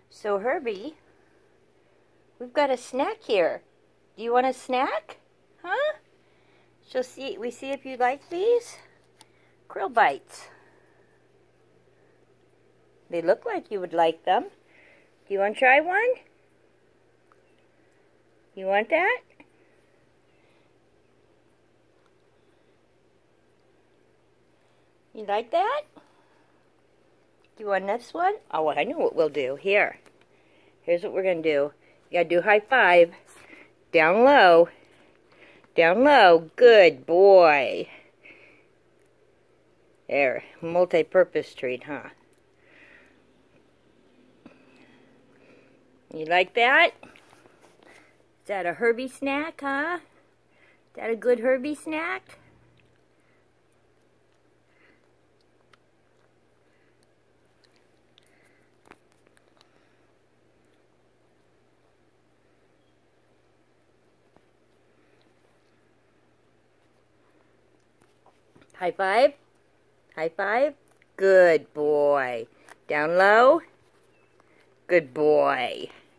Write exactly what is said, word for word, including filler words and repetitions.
So Herbie, we've got a snack here. Do you want a snack? Huh? So see, we see if you like these. Krill bites. They look like you would like them. Do you want to try one? You want that? You like that? Do you want this one? Oh, I know what we'll do. Here. Here's what we're going to do. You got to do high five. Down low. Down low. Good boy. There. Multi-purpose treat, huh? You like that? Is that a Herbie snack, huh? Is that a good Herbie snack? High five. High five. Good boy. Down low. Good boy.